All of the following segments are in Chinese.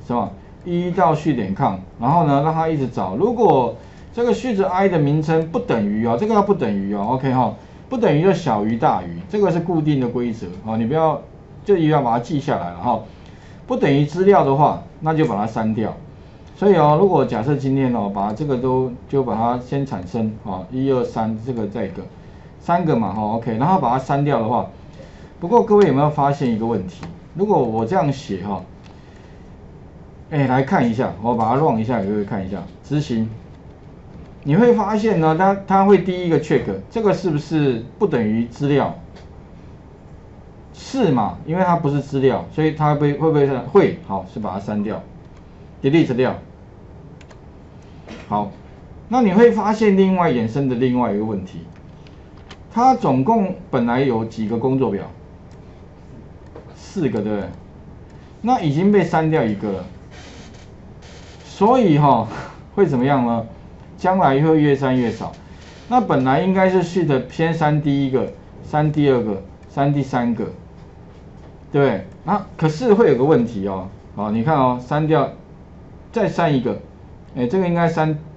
什么1到序点抗，然后呢让它一直找，如果这个序子 i 的名称不等于哦，这个要不等于哦 ，OK 哈，不等于就小于大于，这个是固定的规则哦，你不要就一定要把它记下来了哈。不等于资料的话，那就把它删掉。所以哦，如果假设今天哦，把这个就把它先产生啊，1、2、3这个再一个，3个嘛哈 ，OK， 然后把它删掉的话，不过各位有没有发现一个问题？如果我这样写哈，来看一下，我把它 run 一下，各位看一下执行。你会发现呢，它会第一个 check 这个是不是不等于资料？是嘛？因为它不是资料，所以它会不会删？会，好，是把它删掉 ，delete 掉。好，那你会发现另外衍生的另外一个问题，它总共本来有几个工作表？4个，对不对？那已经被删掉1个了，所以会怎么样呢？将来会越删越少。那本来应该是序的先删第1个，删第2个，删第3个，对不对？那可是会有个问题哦，好，你看哦，删掉，再删1个，这个应该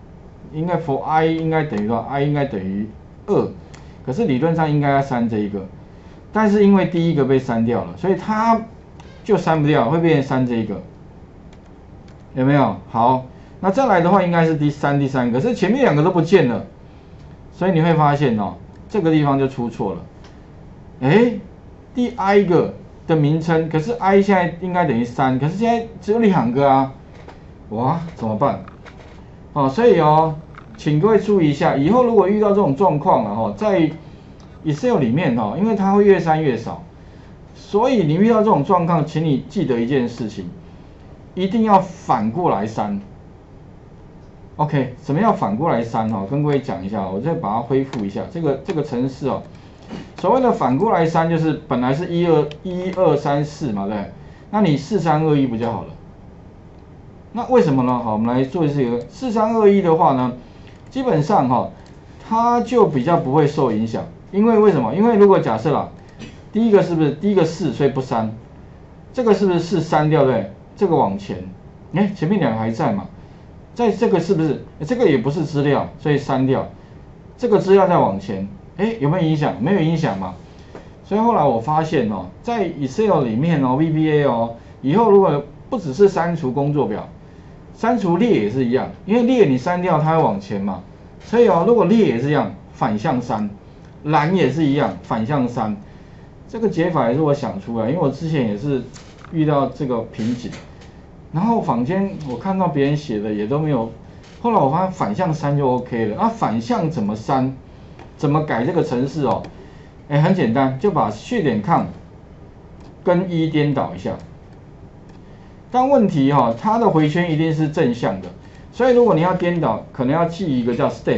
for i 应该等于多少 ？i 应该等于2，可是理论上应该要删这一个，但是因为第1个被删掉了，所以它就删不掉，会变成删这一个，有没有？好。那再来的话应该是第3个，可是前面2个都不见了，所以你会发现哦，这个地方就出错了。第 i 个的名称，可是 i 现在应该等于3，可是现在只有2个啊，哇，怎么办？所以哦，请各位注意一下，以后如果遇到这种状况了在 Excel 里面因为它会越删越少，所以你遇到这种状况，请你记得一件事情，一定要反过来删。OK， 什么叫反过来删跟各位讲一下，我再把它恢复一下。这个程式所谓的反过来删就是本来是1、2、3、4嘛，对不对？那你4、3、2、1不就好了？那为什么呢？好，我们来做这个4、3、2、1的话呢，基本上它就比较不会受影响。因为为什么？因为如果假设啦，第一个是不是第一个4，所以不删，这个是不是4删掉，对不对？这个往前，前面2个还在嘛？在这个是不是这个也不是资料，所以删掉。这个资料再往前，有没有影响？没有影响嘛。所以后来我发现在 Excel 里面VBA 以后如果不只是删除工作表，删除列也是一样，因为列你删掉它会往前嘛。所以如果列也是一样，反向删，栏也是一样，反向删。这个解法也是我想出来，因为我之前也是遇到这个瓶颈。然后坊间我看到别人写的也都没有，后来我发现反向删就 OK 了。那反向怎么删？怎么改这个程式很简单，就把序点抗跟1颠倒一下。但问题它的回圈一定是正向的，所以如果你要颠倒，可能要记一个叫 step，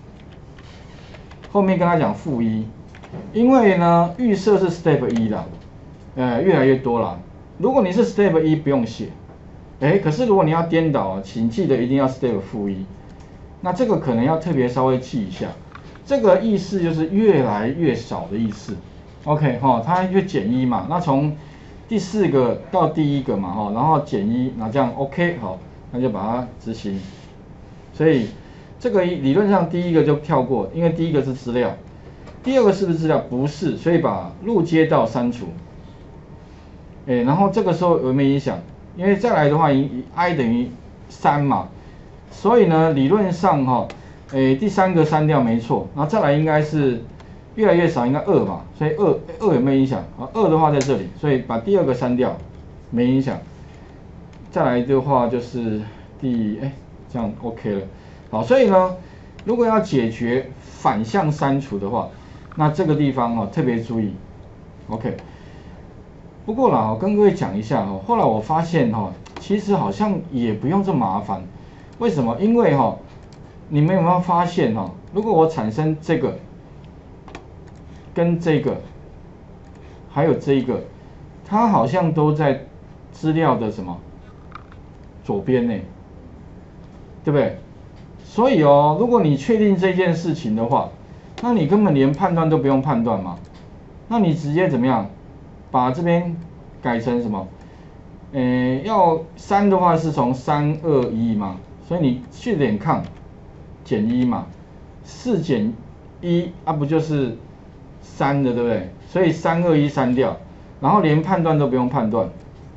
后面跟他讲-1，因为呢预设是 step 1啦，越来越多啦。如果你是 step 1不用写。可是如果你要颠倒请记得一定要 step -1， 那这个可能要特别稍微记一下，这个意思就是越来越少的意思。OK 它就减1嘛，那从第4个到第1个嘛然后减1，那这样 OK 好，那就把它执行。所以这个理论上第1个就跳过，因为第1个是资料，第2个是不是资料？不是，所以把入街道删除。然后这个时候有没有影响？因为再来的话，i 等于3嘛，所以呢，理论上第3个删掉没错，然后再来应该是越来越少，应该2嘛，所以2有没有影响？2的话在这里，所以把第2个删掉，没影响。再来的话就是这样 OK 了。好，所以呢，如果要解决反向删除的话，那这个地方特别注意 ，OK。不过啦，我跟各位讲一下后来我发现其实好像也不用这么麻烦。为什么？因为你们有没有发现如果我产生这个跟这个，还有这个，它好像都在资料的什么左边呢？对不对？所以如果你确定这件事情的话，那你根本连判断都不用判断嘛，那你直接怎么样？把这边改成什么？ 要3的话是从3、2、1嘛，所以你去点抗减1嘛，4减1啊不就是3的对不对？所以3、2、1删掉，然后连判断都不用判断，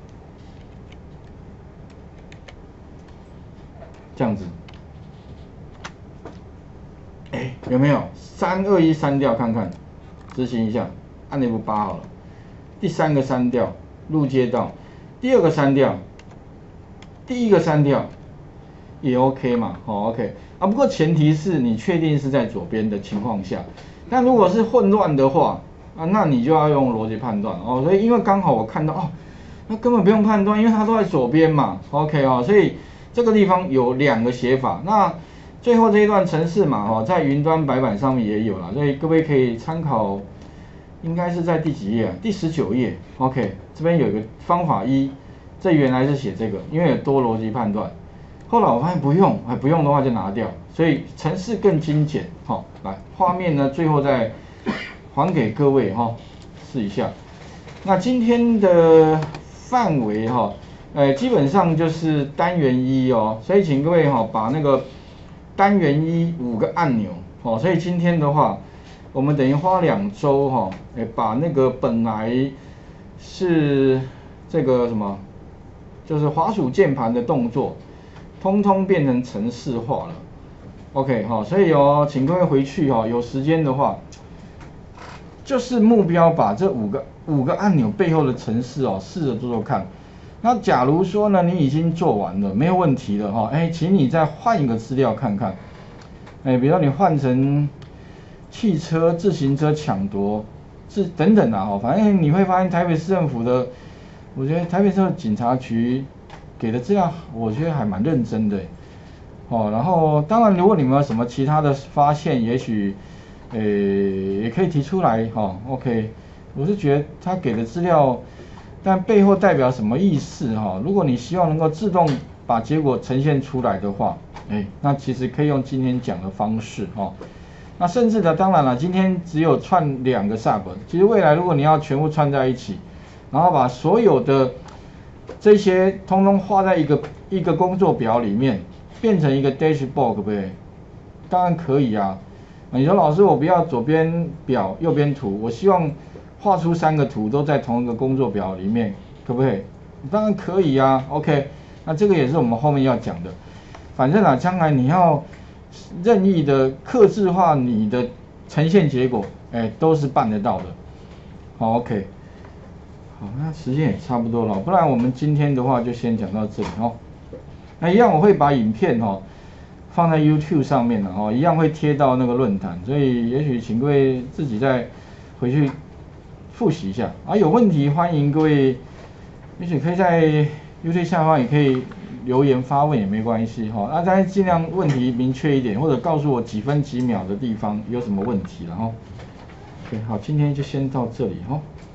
这样子，有没有3、2、1删掉看看，执行一下，按 F8好了，第3个删掉，路街道，第2个删掉，第1个删掉，也 OK 嘛，OK 啊，不过前提是你确定是在左边的情况下，但如果是混乱的话啊，那你就要用逻辑判断哦。所以因为刚好我看到那根本不用判断，因为它都在左边嘛 ，OK 所以这个地方有2个写法。那最后这一段程式嘛，在云端白板上面也有啦，所以各位可以参考，应该是在第几页啊？第19页 ，OK， 这边有一个方法1，这原来是写这个，因为有多逻辑判断。后来我发现不用，不用的话就拿掉，所以程式更精简。来画面呢，最后再还给各位试一下。那今天的范围基本上就是单元1所以请各位把那个单元1 5个按钮所以今天的话，我们等于花2周把那个本来是这个什么，就是滑鼠键盘的动作，通通变成程式化了。OK 所以请各位回去有时间的话，就是目标把这五个按钮背后的程式试着做做看。那假如说呢，你已经做完了，没有问题了请你再换一个资料看看。比如说你换成汽车、自行车抢夺，等等反正你会发现台北市政府的，我觉得台北市警察局给的资料，我觉得还蛮认真的。然后当然如果你们有什么其他的发现，也许也可以提出来OK， 我是觉得他给的资料，但背后代表什么意思如果你希望能够自动把结果呈现出来的话，那其实可以用今天讲的方式那甚至呢，当然了，今天只有串2个 sub， 其实未来如果你要全部串在一起，然后把所有的这些通通画在一个工作表里面，变成一个 dashboard 可不可以？当然可以啊。你说老师，我不要左边表右边图，我希望画出3个图都在同一个工作表里面，可不可以？当然可以啊 OK， 那这个也是我们后面要讲的。反正将来你要任意的客制化你的呈现结果，都是办得到的。好 OK， 好，那时间也差不多了，不然我们今天的话就先讲到这里那一样我会把影片放在 YouTube 上面一样会贴到那个论坛，所以也许请各位自己再回去复习一下有问题欢迎各位，也许可以在 YouTube 下方也可以留言发问也没关系那大家尽量问题明确一点，或者告诉我几分几秒的地方有什么问题了OK， 好，今天就先到这里